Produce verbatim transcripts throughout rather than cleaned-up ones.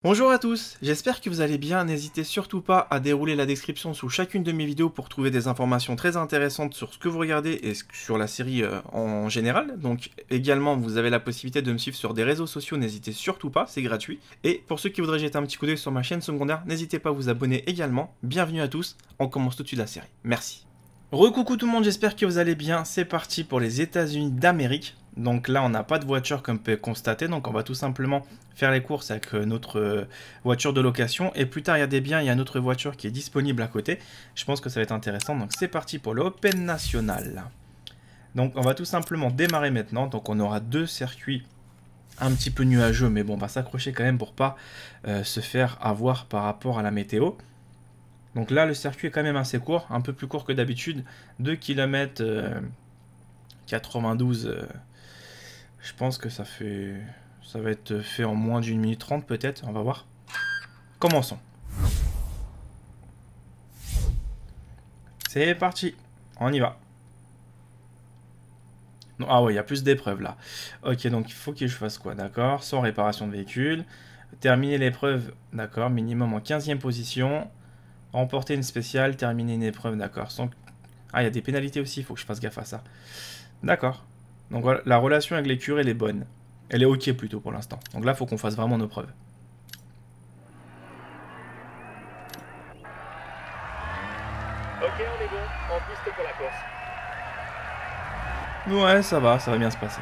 Bonjour à tous, j'espère que vous allez bien, n'hésitez surtout pas à dérouler la description sous chacune de mes vidéos pour trouver des informations très intéressantes sur ce que vous regardez et sur la série euh, en général. Donc également vous avez la possibilité de me suivre sur des réseaux sociaux, n'hésitez surtout pas, c'est gratuit. Et pour ceux qui voudraient jeter un petit coup d'œil sur ma chaîne secondaire, n'hésitez pas à vous abonner également. Bienvenue à tous, on commence tout de suite la série, merci. Recoucou tout le monde, j'espère que vous allez bien, c'est parti pour les États-Unis d'Amérique. Donc là on n'a pas de voiture comme vous pouvez constater, donc on va tout simplement faire les courses avec notre voiture de location. Et plus tard, regardez bien, il y a une autre voiture qui est disponible à côté. Je pense que ça va être intéressant, donc c'est parti pour l'Open National. Donc on va tout simplement démarrer maintenant, donc on aura deux circuits un petit peu nuageux, mais bon on va s'accrocher quand même pour pas euh, se faire avoir par rapport à la météo. Donc là le circuit est quand même assez court, un peu plus court que d'habitude, deux kilomètres quatre-vingt-douze. Euh, je pense que ça fait... Ça va être fait en moins d'une minute trente peut-être, on va voir. Commençons. C'est parti, on y va. Non, ah ouais, il y a plus d'épreuves là. Ok, donc il faut que je fasse quoi, d'accord? Sans réparation de véhicule. Terminer l'épreuve, d'accord, minimum en quinzième position. Remporter une spéciale, terminer une épreuve, d'accord. Sans... Ah, il y a des pénalités aussi, il faut que je fasse gaffe à ça. D'accord. Donc voilà, la relation avec l'écurie, elle est bonne. Elle est ok plutôt pour l'instant. Donc là, il faut qu'on fasse vraiment nos preuves. Ok, on est bon. En piste pour la course. Ouais, ça va, ça va bien se passer.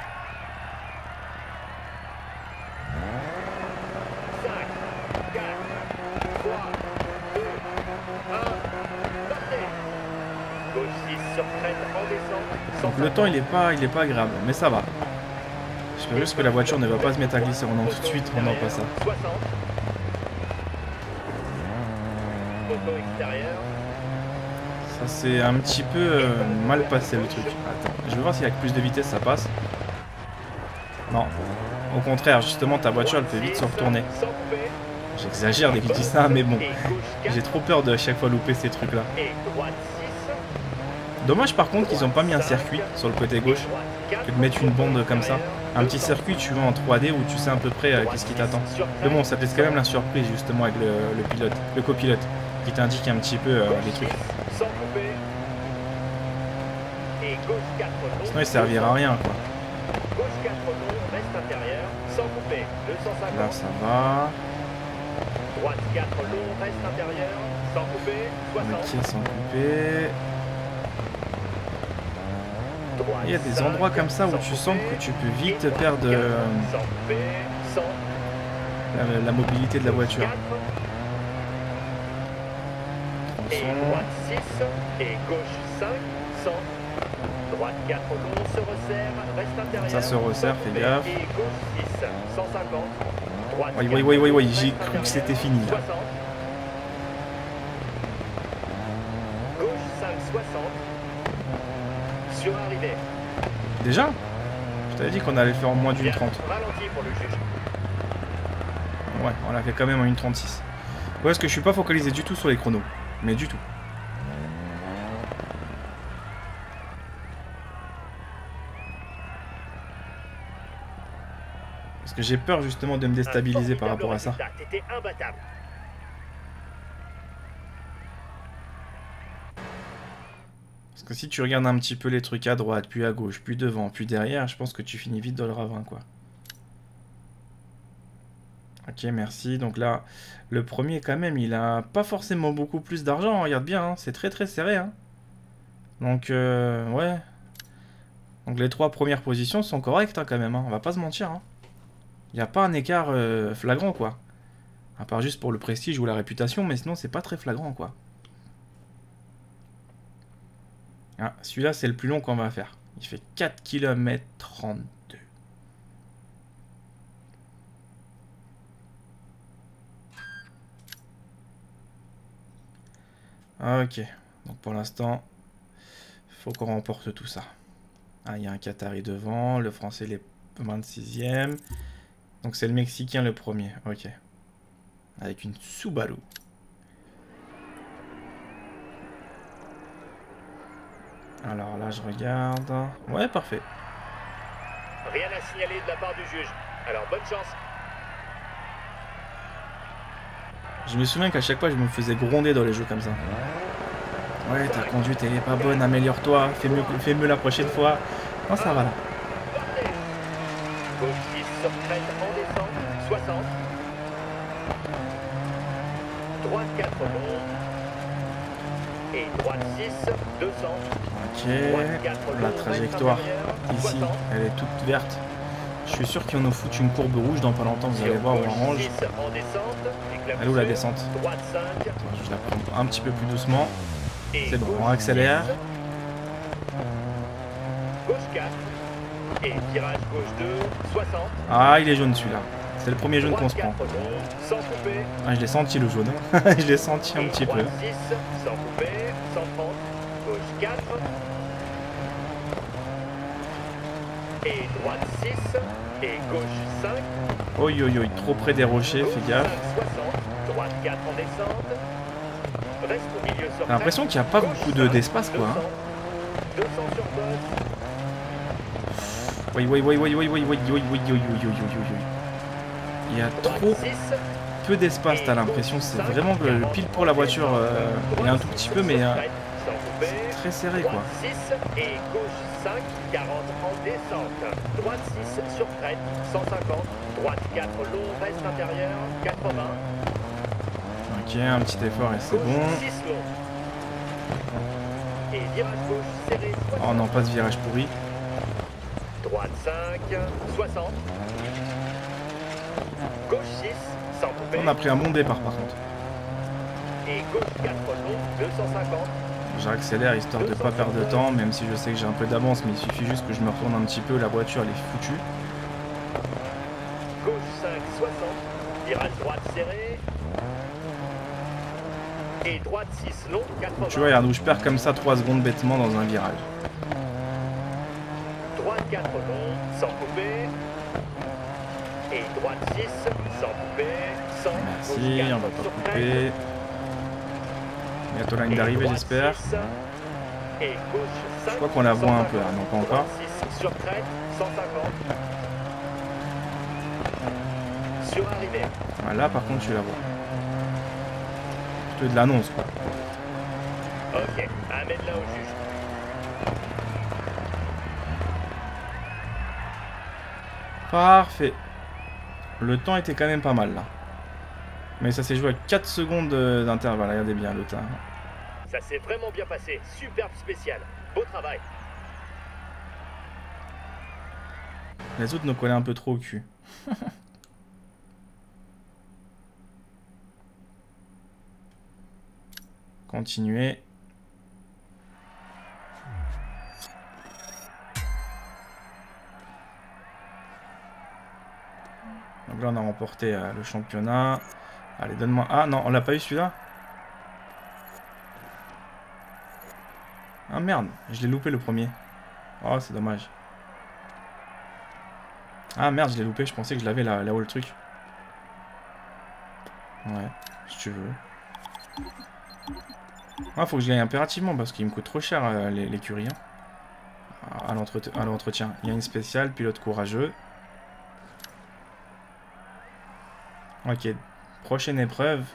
cinq, quatre, trois, deux, un, partez. Gauche six sur crête en descente. Donc le temps, il est pas, il est pas agréable, mais ça va. J'espère juste que la voiture ne va pas se mettre à glisser en tout de suite, on n'en pas ça. soixante. Photo extérieure. Ça c'est un petit peu euh, mal passé le truc. Attends, je vais voir si avec plus de vitesse ça passe. Non. Au contraire, justement ta voiture elle peut vite se retourner. J'exagère dès que je dis ça, mais bon. J'ai trop peur de à chaque fois louper ces trucs là. Dommage par contre qu'ils n'ont pas mis un circuit sur le côté gauche. Que de mettre une bande comme ça. Un petit circuit tu vois en trois D où tu sais à peu près euh, qu'est-ce qui t'attend. Mais bon, ça te laisse quand même la surprise justement avec le, le pilote, le copilote, qui t'indique un petit peu euh, les trucs. Sinon il servira à rien quoi. Là ça va. Droite quatre long, reste intérieur, sans couper, soixante. Ok, sans couper. Il y a des endroits comme ça où tu sens que tu peux vite perdre euh, la, la mobilité de la voiture. Et droite six, et gauche cinq, cent. Droite quatre long, se resserre, reste intérieur. Ça se resserre, fais gaffe. Et gauche six, cent cinquante. Droite oui, oui, oui, oui, oui, j'ai cru que c'était fini là. Gauche cinq, soixante. Sur arrivée. Déjà? Je t'avais dit qu'on allait le faire en moins d'une trente. Ralenti pour le juge. Ouais, on l'a fait quand même en une trente-six. Ouais, parce que je suis pas focalisé du tout sur les chronos. Mais du tout. Parce que j'ai peur justement de me déstabiliser par rapport à ça. T'étais imbattable. Parce que si tu regardes un petit peu les trucs à droite, puis à gauche, puis devant, puis derrière, je pense que tu finis vite dans le ravin, quoi. Ok, merci. Donc là, le premier, quand même, il a pas forcément beaucoup plus d'argent. Regarde bien, hein. C'est très très serré. Hein. Donc, euh, ouais. Donc les trois premières positions sont correctes, hein, quand même. Hein. On va pas se mentir. Hein. Il n'y a pas un écart euh, flagrant, quoi. À part juste pour le prestige ou la réputation, mais sinon, c'est pas très flagrant, quoi. Ah, celui-là, c'est le plus long qu'on va faire. Il fait quatre kilomètres trente-deux. Ok. Donc pour l'instant, il faut qu'on remporte tout ça. Ah, il y a un Qatari devant. Le Français, les vingt-sixième. Donc c'est le Mexicain le premier. Ok. Avec une Subaru. Alors là, je regarde. Ouais, parfait. Rien à signaler de la part du juge. Alors bonne chance. Je me souviens qu'à chaque fois, je me faisais gronder dans les jeux comme ça. Ouais, ta conduite, elle est pas bonne, améliore-toi, fais mieux, fais mieux la prochaine fois. Non, ça va là. Gauche six sur crête en descente, soixante. Droite quatre long. Et droite six, deux cents. Ok, la trajectoire ici, elle est toute verte. Je suis sûr qu'ils en ont foutu une courbe rouge dans pas longtemps, vous allez voir, ou orange. Elle est où la descente? Attends, je la prends un petit peu plus doucement. C'est bon, on accélère. Gauche quatre. Et virage gauche deux, soixante. Ah, il est jaune celui-là. C'est le premier jaune qu'on se prend. Ah, je l'ai senti le jaune. Je l'ai senti un petit peu. six, sans couper, cent trente. Gauche quatre. Et droite six. Et gauche cinq. Oi, oi, oi, trop près des rochers, fais gaffe. soixante. Droite quatre en descente. Reste au milieu sur J'ai l'impression qu'il n'y a pas beaucoup de- d'espace, quoi. Hein. deux cents sur gauche. Oui, oui, oui, oui, oui, oui, oui, oui, oui, oui, oui, oui, oui, oui. Il y a trop peu d'espace, t'as l'impression. C'est vraiment le, le pile pour la voiture. Euh, il y a un tout petit peu, mais euh, c'est très serré, quoi. six et gauche cinq, quarante en descente. Droite six sur crête, cent cinquante. Droite quatre long, reste intérieur, quatre-vingts. Ok, un petit effort et c'est bon. six long. Et virage gauche serré, soixante. Oh non, pas ce virage pourri. Droite cinq, soixante. Gauche six, sans couper. On a pris un bon départ par contre. Et gauche quatre long, deux cent cinquante. J'accélère histoire de pas perdre de temps, même si je sais que j'ai un peu d'avance, mais il suffit juste que je me retourne un petit peu, la voiture elle est foutue. Gauche cinq, soixante. Virage droite serré. Et droite six long, quatre-vingts. Tu vois, regarde où je perds comme ça trois secondes bêtement dans un virage. Droite quatre long, sans couper. Et droite six, sans couper. cent. Merci, on va pas couper. Bientôt la ligne d'arrivée, j'espère. Et gauche cinq. Je crois qu'on la voit un peu, hein, non pas encore. six sur crête, cent cinquante. Sur arrivée. Voilà, par contre, tu la vois. Plutôt de l'annonce, quoi. Ok, amène-la au juge. Parfait. Le temps était quand même pas mal, là. Mais ça s'est joué à quatre secondes d'intervalle, regardez bien le temps. Ça s'est vraiment bien passé, superbe spécial. Beau travail. Les autres nous collaient un peu trop au cul. Continuer. Donc là on a remporté euh, le championnat. Allez, donne-moi... Ah non, on l'a pas eu celui-là. Ah merde, je l'ai loupé le premier. Oh, c'est dommage. Ah merde, je l'ai loupé, je pensais que je l'avais là, là-haut le truc. Ouais, si tu veux. Ah, faut que je gagne impérativement parce qu'il me coûte trop cher euh, l'écurie. Hein. À l'entretien. Il y a une spéciale, pilote courageux. Ok, prochaine épreuve.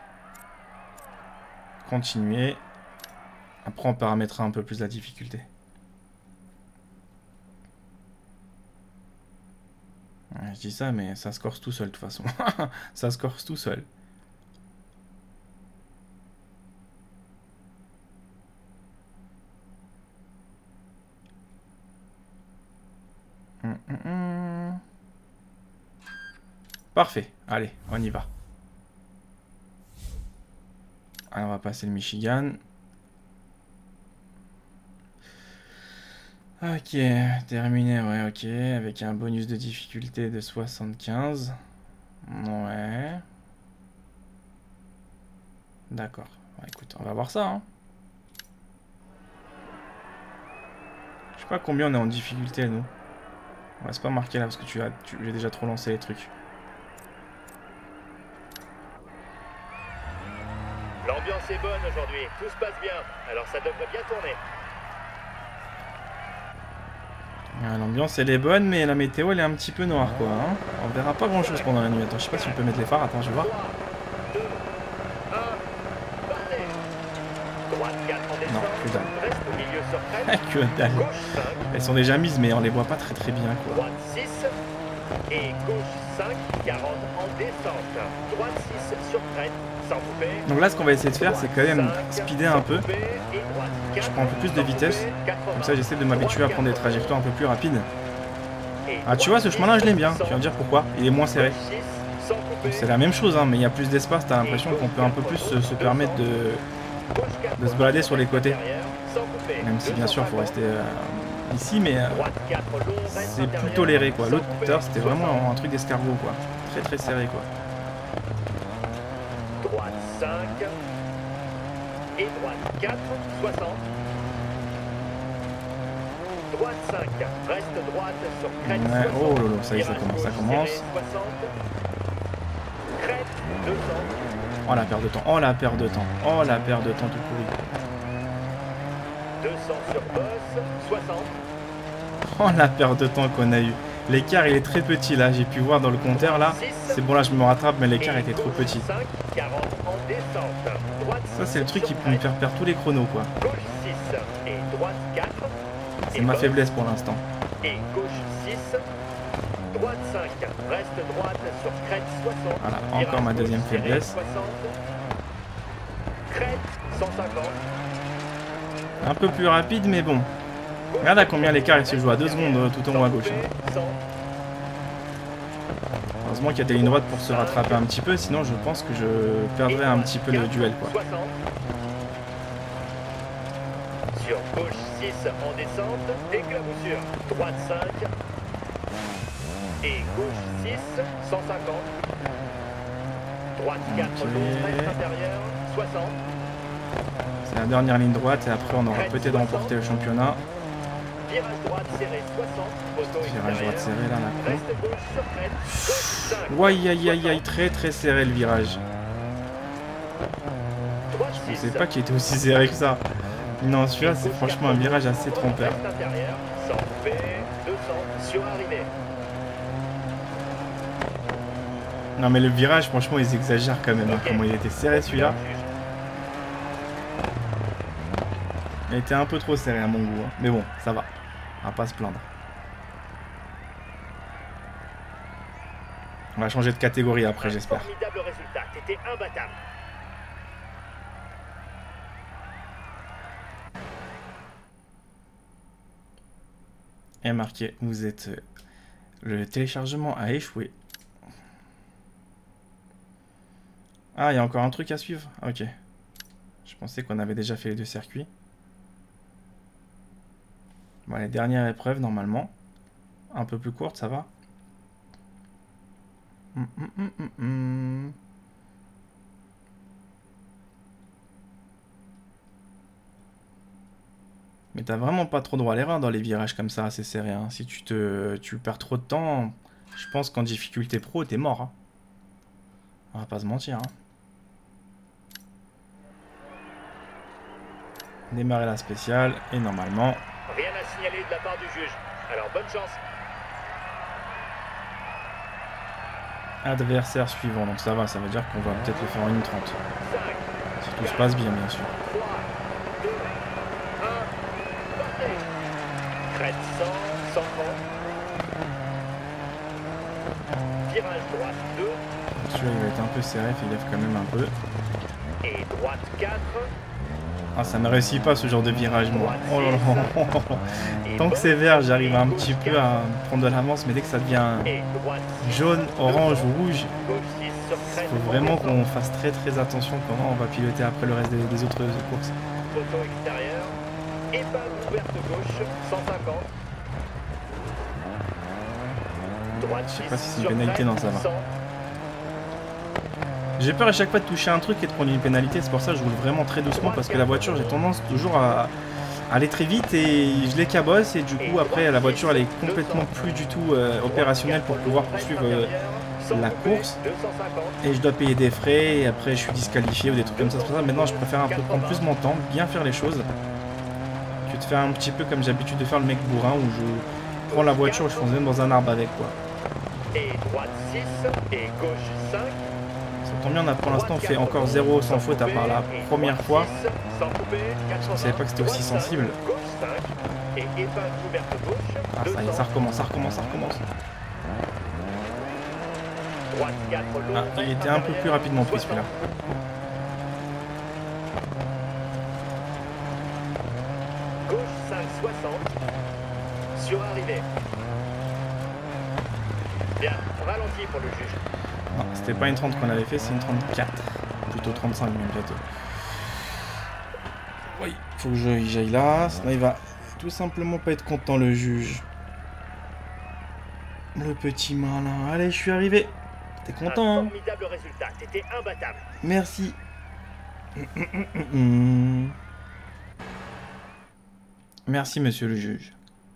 Continuer. Après, on paramétrera un peu plus la difficulté. Ouais, je dis ça, mais ça se corse tout seul de toute façon. Ça se corse tout seul. Hum, hum, hum. Parfait. Allez, on y va. Alors, on va passer le Michigan. Ok, terminé, ouais, ok, avec un bonus de difficulté de soixante-quinze. Ouais. D'accord. Bon, écoute, on va voir ça, hein. Je sais pas combien on est en difficulté, nous. On va se pas marquer là, parce que tu as, tu, j'ai déjà trop lancé les trucs. L'ambiance est bonne aujourd'hui, tout se passe bien, alors ça devrait bien tourner. L'ambiance elle est bonne, mais la météo elle est un petit peu noire quoi. Hein. On verra pas grand chose pendant la nuit. Attends, je sais pas si on peut mettre les phares. Attends, je vais voir. Droite quatre en Non, descente. que dalle. Reste au milieu sur crête. Que dalle. Gauche cinq. Elles sont déjà mises, mais on les voit pas très très bien, quoi. Droite six. Et gauche cinq. quarante en descente. Droite six sur crête. Sans couper. Donc là, ce qu'on va essayer de faire, c'est quand même speeder un peu. Je Je prends un peu plus de vitesse. Comme ça, j'essaie de m'habituer à prendre des trajectoires un peu plus rapides. Ah, tu vois, ce chemin-là, je l'aime bien. Tu vas me dire pourquoi. Il est moins serré. C'est la même chose, hein, mais il y a plus d'espace. T'as l'impression qu'on peut un peu plus se, se permettre de, de se balader sur les côtés. Même si, bien sûr, il faut rester euh, ici, mais euh, c'est plus toléré, quoi. L'autre, c'était vraiment un truc d'escargot, quoi. Très, très serré, quoi. Droite cinq. Et droite quatre. soixante. Droite cinq. Reste droite sur crête. Ouais, oh lolo, ça y est, ça commence, ça commence. Crête deux cents. Oh la perte de temps, oh la perte de temps, oh la perte de temps tout pourri. deux cents sur bosse. soixante. Oh la perte de temps qu'on a eu. L'écart il est très petit là, j'ai pu voir dans le compteur là. C'est bon là je me rattrape mais l'écart était trop petit. Ça c'est le truc qui peut me faire perdre tous les chronos quoi. C'est ma faiblesse pour l'instant. Et gauche six. Droite cinq. Reste droite sur crête soixante. Voilà, encore ma deuxième faiblesse. Crête cent cinquante. Un peu plus rapide mais bon. Regarde à combien l'écart il se joue à deux secondes tout en haut à gauche. Heureusement qu'il y a des lignes droites pour se rattraper un petit peu, sinon je pense que je perdrais un petit peu le duel quoi. Sur gauche six en descente, éclaboussure, droite cinq. Et gauche six, cent cinquante. Droite quatre, okay. long, reste intérieur, soixante. C'est la dernière ligne droite et après on aura peut-être remporté le championnat. Virage droite serré, soixante. Virage droite serré là, là. Reste gauche sur crête, gauche cinq. Ouaille aïe aïe aïe, très très serré le virage. Je pensais pas qu'il était aussi serré que ça. Non, celui-là c'est franchement un virage assez trompeur. Reste intérieur, cent P, deux cents sur arrivée. Non mais le virage franchement ils exagèrent quand même, hein, comment il était serré celui-là. Il était un peu trop serré à mon goût, hein. Mais bon, ça va. On va pas se plaindre. On va changer de catégorie après, j'espère. Formidable résultat, t'étais imbattable. Et marqué, vous êtes... Le téléchargement a échoué. Ah, il y a encore un truc à suivre? Ok. Je pensais qu'on avait déjà fait les deux circuits. Bon, les dernières épreuves, normalement. Un peu plus courte, ça va. Hum, hum, hum, hum, hum. Mais t'as vraiment pas trop droit à l'erreur dans les virages comme ça, assez serrés. Hein. Si tu te, tu perds trop de temps, je pense qu'en difficulté pro, t'es mort. Hein. On va pas se mentir. Hein. Démarrer la spéciale et normalement... Rien à signaler de la part du juge. Alors bonne chance. Adversaire suivant, donc ça va, ça veut dire qu'on va peut-être le faire en une trente. Si tout se passe bien, bien sûr. Crête cent, cent trente. Virage droite deux. Celui-là il va être un peu serré, fais gaffe quand même un peu. Et droite quatre. Ah, ça ne réussit pas ce genre de virage, moi. Oh là là. Tant que c'est vert, j'arrive un petit peu à prendre de l'avance, mais dès que ça devient jaune, orange ou rouge, il faut vraiment qu'on fasse très très attention comment on va piloter après le reste des, des autres courses. Photo extérieur. Épave ouverte gauche, cent cinquante. Droite Je sais six pas si c'est une sur pénalité, crête, non, ça va. cent. J'ai peur à chaque fois de toucher un truc et de prendre une pénalité, c'est pour ça que je roule vraiment très doucement parce que la voiture, j'ai tendance toujours à aller très vite et je les cabosse et du coup après la voiture elle est complètement plus du tout euh, opérationnelle pour pouvoir poursuivre euh, la course et je dois payer des frais et après je suis disqualifié ou des trucs comme ça. C'est pour ça maintenant je préfère un peu prendre plus mon temps, bien faire les choses que de faire un petit peu comme j'ai l'habitude de faire le mec bourrin où je prends la voiture et je fonce même dans un arbre avec quoi. Et droite six et gauche cinq. tombe bien, on a pour l'instant fait encore zéro sans faute à part la première fois. Je ne savais pas que c'était aussi sensible. Ah ça y est, ça recommence, ça recommence, ça recommence. Ah, il était un peu plus rapidement pris celui-là. Gauche cinq soixante. Sur arrivée. Bien, ralenti pour le juge. Non, c'était pas une trente qu'on avait fait, c'est une trente-quatre. Plutôt trente-cinq même bientôt. Oui, faut que j'aille là, sinon il va tout simplement pas être content le juge. Le petit malin. Allez, je suis arrivé. T'es content, hein? Formidable résultat, t'étais imbattable. Merci. Merci, monsieur le juge.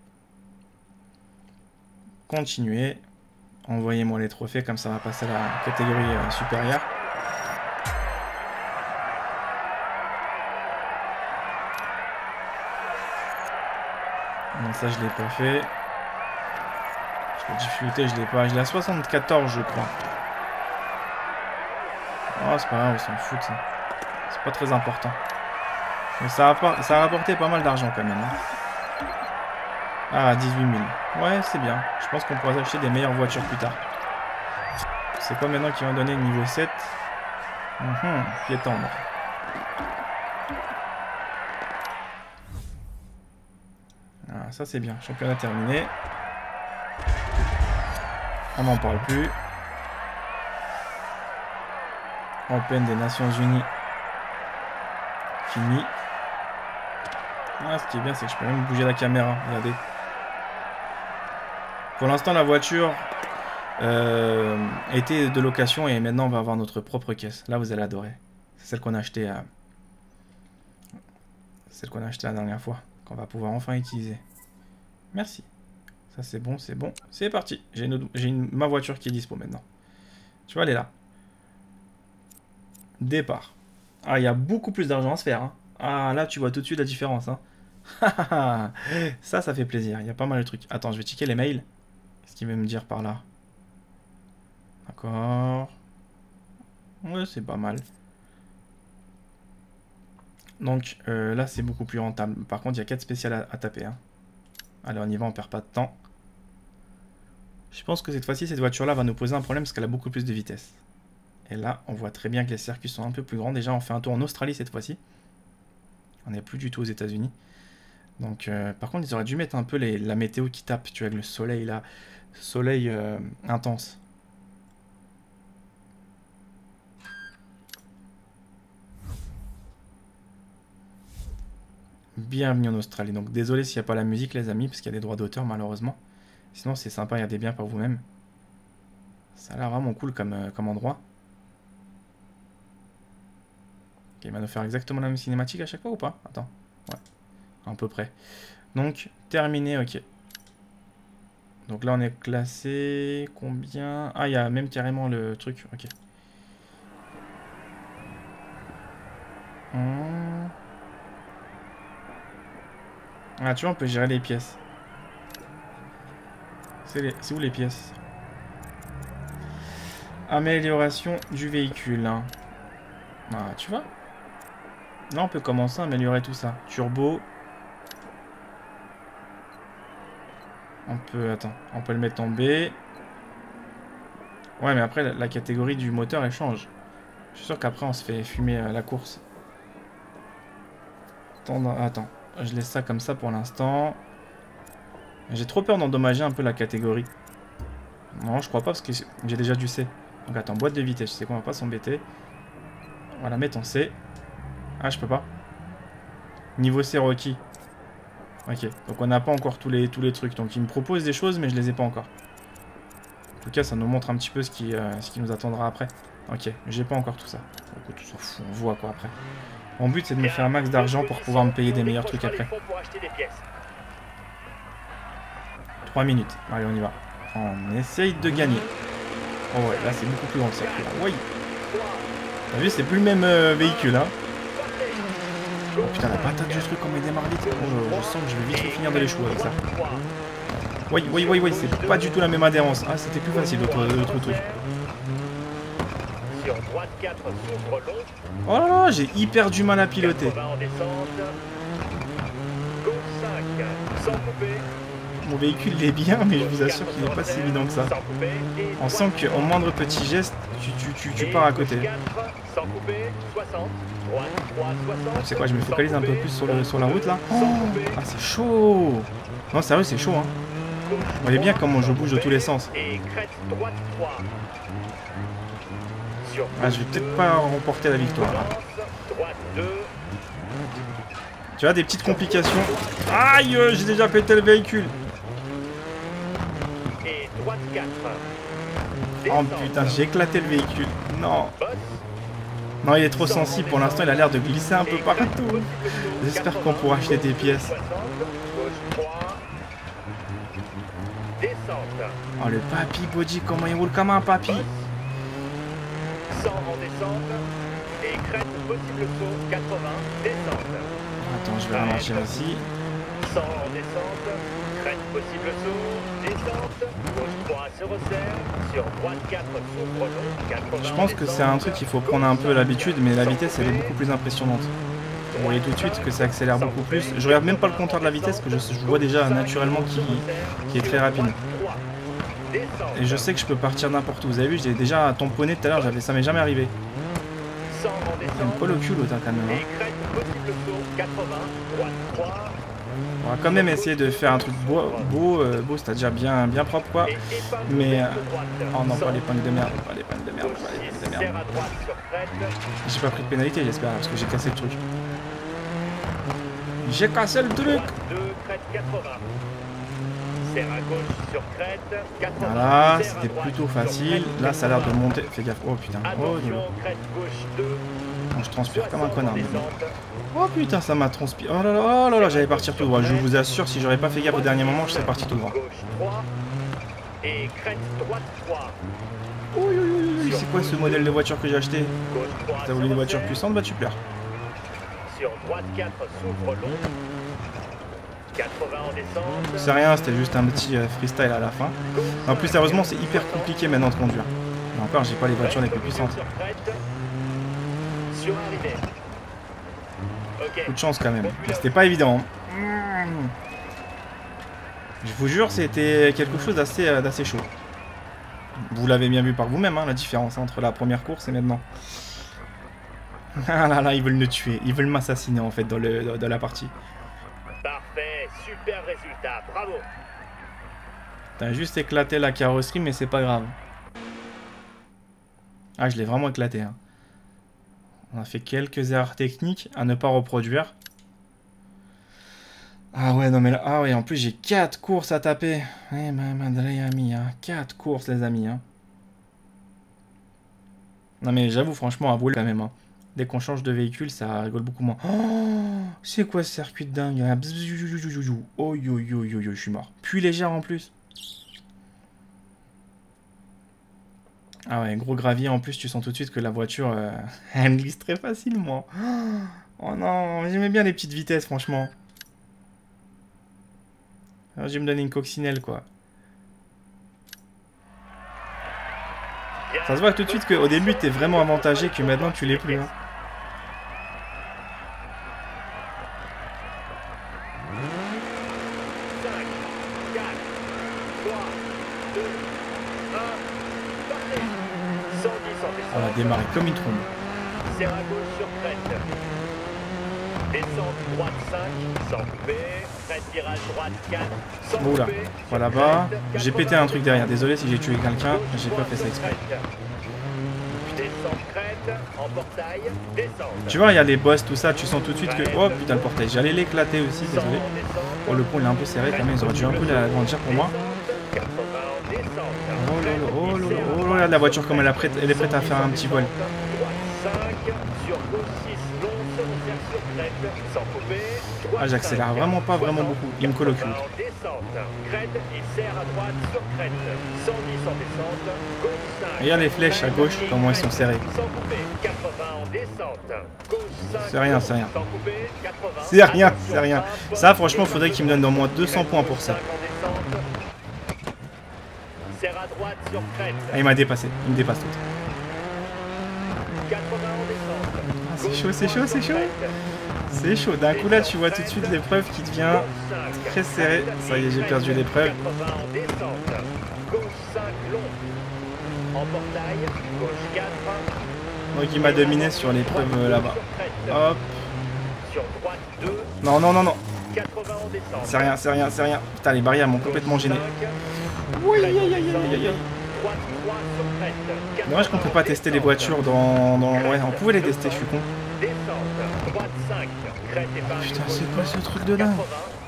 Continuez. Envoyez-moi les trophées, comme ça on va passer à la catégorie euh, supérieure. Non, ça je l'ai pas fait. La difficulté, je l'ai pas. Je l'ai à soixante-quatorze, je crois. Oh, c'est pas grave, ils s'en foutent, ça. C'est pas très important. Mais ça a, pas, ça a rapporté pas mal d'argent, quand même. Hein. Ah, dix-huit mille. Ouais, c'est bien. Je pense qu'on pourra acheter des meilleures voitures plus tard. C'est quoi maintenant qui va donner le niveau sept? Mmh, pied tendre. Ah, ça, c'est bien. Championnat terminé. On n'en parle plus. Européenne des Nations Unies. Fini. Ah, ce qui est bien, c'est que je peux même bouger la caméra. Regardez. Pour l'instant, la voiture euh, était de location et maintenant, on va avoir notre propre caisse. Là, vous allez adorer. C'est celle qu'on a achetée à... celle qu'on a achetée la dernière fois. Qu'on va pouvoir enfin utiliser. Merci. Ça, c'est bon, c'est bon. C'est parti. J'ai une, une, ma voiture qui est dispo maintenant. Tu vois, elle est là. Départ. Ah, il y a beaucoup plus d'argent à se faire. Hein. Ah, là, tu vois tout de suite la différence. Hein. Ça, ça fait plaisir. Il y a pas mal de trucs. Attends, je vais checker les mails. Qu'est-ce qu'il veut me dire par là? D'accord. Ouais, c'est pas mal. Donc, euh, là, c'est beaucoup plus rentable. Par contre, il y a quatre spéciales à, à taper. Hein. Allez, on y va, on perd pas de temps. Je pense que cette fois-ci, cette voiture-là va nous poser un problème parce qu'elle a beaucoup plus de vitesse. Et là, on voit très bien que les circuits sont un peu plus grands. Déjà, on fait un tour en Australie cette fois-ci. On n'est plus du tout aux États-Unis. Donc, euh, par contre, ils auraient dû mettre un peu les, la météo qui tape, tu vois, avec le soleil là. Soleil euh, intense. Bienvenue en Australie. Donc, désolé s'il n'y a pas la musique, les amis, parce qu'il y a des droits d'auteur, malheureusement. Sinon, c'est sympa, regardez bien par vous-même. Ça a l'air vraiment cool comme, euh, comme endroit. Ok, il va nous faire exactement la même cinématique à chaque fois ou pas? Attends. Ouais. À peu près. Donc, terminé, ok. Donc là, on est classé... Combien? Ah, il y a même carrément le truc. Ok. Hum. Ah, tu vois, on peut gérer les pièces. C'est les... où les pièces? Amélioration du véhicule. Hein. Ah, tu vois? Là, on peut commencer à améliorer tout ça. Turbo. On peut... Attends. On peut le mettre en B. Ouais, mais après, la, la catégorie du moteur, elle change. Je suis sûr qu'après, on se fait fumer euh, la course. Attends, attends. Je laisse ça comme ça pour l'instant. J'ai trop peur d'endommager un peu la catégorie. Non, je crois pas parce que j'ai déjà du C. Donc attends, boîte de vitesse. Je sais qu'on va pas s'embêter. On va la mettre en C. Ah, je peux pas. Niveau C requis. Ok, donc on n'a pas encore tous les, tous les trucs. Donc il me propose des choses, mais je les ai pas encore. En tout cas, ça nous montre un petit peu ce qui, euh, ce qui nous attendra après. Ok, j'ai pas encore tout ça. Donc, tout s'en fout, on voit quoi après. Mon but, c'est de me faire un max d'argent pour pouvoir me payer des meilleurs trucs après. trois minutes. Allez, on y va. On essaye de gagner. Oh ouais, là, c'est beaucoup plus grand le circuit. Oui. T'as vu, c'est plus le même euh, véhicule, hein. Oh putain, la patate du truc, on me démarre vite. Oh, je sens que je vais vite finir de l'échouer avec ça. Oui, oui, oui, oui, c'est pas du tout la même adhérence. Ah, c'était plus facile l'autre truc. droite quatre, s'ouvre long. Oh là là, j'ai hyper du mal à piloter. quatre-vingts en descente. Gauche cinq, sans couper. Mon véhicule il est bien, mais je vous assure qu'il n'est pas si évident que ça. Sans couper. Et On sent qu'au moindre petit geste, tu, tu, tu, tu pars à côté. quatre, sans couper, soixante. Droite trois, soixante. C'est quoi, je me focalise un peu plus sur, le, sur la route là. Sans couper. Ah, c'est chaud. Non, sérieux, c'est chaud, hein. Vous voyez bien comment je bouge de tous les sens. Et crête droite trois. Sur Ah, je vais peut-être pas remporter la victoire là. droite deux. Tu vois, des petites complications. Aïe, j'ai déjà pété le véhicule. Et droite quatre. Oh putain, j'ai éclaté le véhicule. Non. Non, il est trop sensible. Pour l'instant, il a l'air de glisser un peu partout. J'espère qu'on pourra acheter des pièces. Oh, le papy body, comment il roule comme un papy. cent en descente. Et crête possible saut. quatre-vingts. Descente. Attends, je vais ralentir aussi. cent en descente. Crête possible saut. Descente. Gauche trois se resserre. Sur droite quatre s'ouvre long. quatre-vingts. Je pense que c'est un truc qu'il faut prendre un peu l'habitude, mais la vitesse elle est beaucoup plus impressionnante. Vous voyez tout de suite que ça accélère beaucoup plus. Je regarde même pas le compteur de la vitesse, que je, je vois déjà naturellement qui, qui est très rapide. Et je sais que je peux partir n'importe où. Vous avez vu, j'ai déjà tamponné tout à l'heure, ça m'est jamais arrivé. Il me colle au cul l'autre quand même. Hein. On va quand même essayer de faire un truc beau, beau, euh, beau c'est-à-dire bien, bien propre quoi. Mais... Euh... Oh non, pas les pagnes de merde, pas les pagnes de merde, pas les pagnes de merde. J'ai pas pris de pénalité j'espère, parce que j'ai cassé le truc. J'ai cassé le truc. Voilà, c'était plutôt facile. Là, ça a l'air de monter. Fais gaffe. Oh putain. Oh, non. Je transpire comme un connard maintenant. Oh putain, ça m'a transpiré. Oh là là, oh là là, j'allais partir tout droit. Je vous assure, si j'aurais pas fait gaffe au dernier moment, je serais parti tout droit. Oui, oui, oui, oui. C'est quoi ce modèle de voiture que j'ai acheté? T'as voulu une voiture puissante, bah tu pleures. Sur droite quatre s'ouvre long. quatre-vingts en descente. C'est rien, c'était juste un petit euh, freestyle à la fin. En plus, sérieusement, c'est hyper compliqué maintenant de conduire. Et encore, j'ai pas les voitures les plus puissantes. Sur arrivée. Coup de chance quand même. Mais c'était pas évident. Hein. Je vous jure, c'était quelque chose d'assez euh, d'assez chaud. Vous l'avez bien vu par vous-même, hein, la différence entre la première course et maintenant. Ah là là, ils veulent me tuer. Ils veulent m'assassiner en fait dans, le, dans, dans la partie. Parfait, super résultat, bravo. T'as juste éclaté la carrosserie, mais c'est pas grave. Ah, je l'ai vraiment éclaté. Hein. On a fait quelques erreurs techniques à ne pas reproduire. Ah ouais, non mais là... Ah ouais, en plus j'ai quatre courses à taper. Eh ben, madré ami, hein. quatre courses les amis. Hein. Non mais j'avoue, franchement, avouez quand même. Hein. Dès qu'on change de véhicule, ça rigole beaucoup moins. Oh, c'est quoi ce circuit de dingue? Oh yo yo yo yo, je suis mort. Puis légère en plus. Ah ouais, gros gravier en plus, tu sens tout de suite que la voiture, euh, elle glisse très facilement. Oh non, j'aimais bien les petites vitesses, franchement. Alors, je vais me donner une coccinelle, quoi. Ça se voit tout de suite qu'au début, t'es vraiment avantagé, que maintenant, tu l'es plus. Hein. On va démarrer comme une trombe. Serre à gauche sur crête. Descente droite cinq, sans couper. Crête virage droite quatre, sans couper. Oula, voilà bas. J'ai pété un truc derrière. Désolé si j'ai tué quelqu'un, j'ai pas fait ça exprès. Descente crête, en portail, descente. Tu vois, il y a les boss, tout ça, tu sens tout de suite que... Oh putain, le portail, j'allais l'éclater aussi, désolé. Oh, le pont il est un peu serré quand même, ils auraient dû un peu l'agrandir pour moi. Oh là là, oh là là, oh là là, la voiture comme elle, est prête, elle est prête à faire un petit vol. Ah, j'accélère vraiment pas, vraiment beaucoup. Il me colle au cul. Regarde les flèches à gauche, comment elles sont serrées. C'est rien, c'est rien. C'est rien, c'est rien. Ça, franchement, il faudrait qu'il me donne au moins deux cents points pour ça. Ah, il m'a dépassé, il me dépasse tout. Ah, c'est chaud, c'est chaud, c'est chaud. C'est chaud. D'un coup là, tu vois tout de suite l'épreuve qui devient très serrée. Ça y est, j'ai perdu l'épreuve. Donc il m'a dominé sur l'épreuve là-bas. Hop. Non, non, non, non. C'est rien, c'est rien, c'est rien. Putain, les barrières m'ont complètement gêné. Oui, aïe, aïe, aïe, aïe, aïe. Dommage qu'on peut pas tester les voitures dans, dans... Ouais, on pouvait les tester, je suis con. Putain, c'est quoi ce truc de dingue?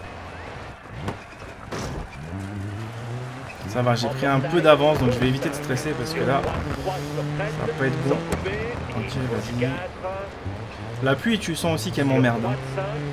Ça va, j'ai pris un peu d'avance, donc je vais éviter de stresser parce que là, ça va pas être bon. Ok, vas-y. La pluie, tu sens aussi qu'elle m'emmerde. Hein.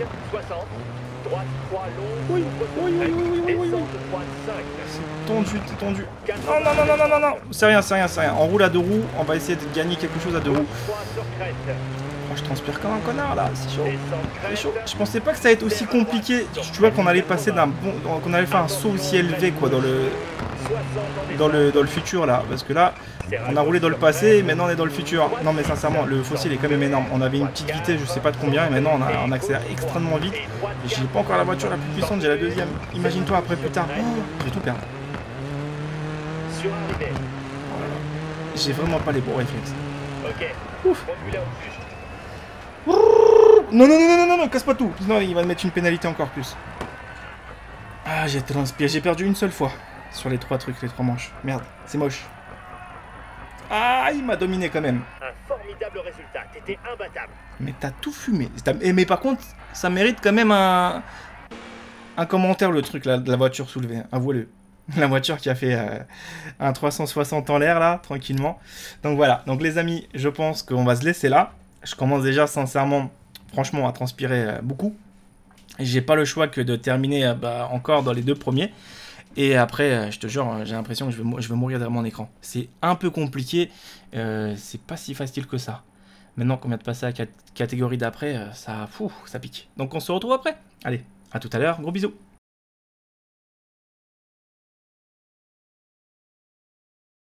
Oui, oui, oui, oui, oui, oui, oui. C'est tendu, c'est tendu. Non, non, non, non, non, non, non. C'est rien, c'est rien, c'est rien. On roule à deux roues, on va essayer de gagner quelque chose à deux roues. Oh, je transpire comme un connard là, c'est chaud. C'est chaud. Je pensais pas que ça allait être aussi compliqué. Tu vois qu'on allait passer d'un bon, qu'on allait faire un saut aussi élevé quoi dans le, dans le, dans le futur là, parce que là, on a roulé dans le passé, maintenant on est dans le futur. Non mais sincèrement, le fossile est quand même énorme. On avait une petite vitesse, je sais pas de combien, et maintenant on, a, on accélère extrêmement vite. Et j'ai pas encore la voiture la plus puissante, j'ai la deuxième. Imagine-toi après plus tard, oh, je vais tout perdre. J'ai vraiment pas les bons réflexes. Ouf. Non, non, non, non, non, non, casse pas tout. Non, il va me mettre une pénalité encore plus. Ah, j'ai transpiré. J'ai perdu une seule fois sur les trois trucs, les trois manches. Merde, c'est moche. Ah, il m'a dominé quand même. Un formidable résultat, t'étais imbattable. Mais t'as tout fumé. Et mais par contre, ça mérite quand même un, un commentaire, le truc là, de la voiture soulevée. Avouez-le. La voiture qui a fait euh, un trois cent soixante en l'air là, tranquillement. Donc voilà. Donc les amis, je pense qu'on va se laisser là. Je commence déjà sincèrement, franchement, à transpirer euh, beaucoup. J'ai pas le choix que de terminer euh, bah, encore dans les deux premiers. Et après, euh, je te jure, j'ai l'impression que je vais, je vais mourir derrière mon écran. C'est un peu compliqué. Euh, c'est pas si facile que ça. Maintenant qu'on vient de passer à la catégorie d'après, euh, ça, fou, ça pique. Donc on se retrouve après. Allez, à tout à l'heure. Gros bisous.